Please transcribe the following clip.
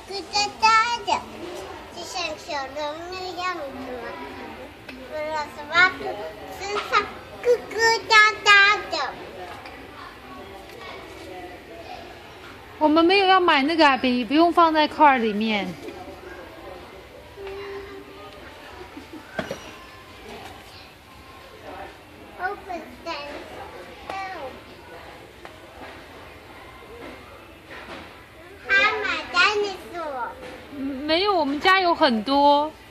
咯哒哒的，就像小龙那样子嘛。什么身上咯咯哒哒的。 我们没有要买那个啊，比不用放在 cart 里面。 Open stand. 他买 dinosaur。 没有，我们家有很多。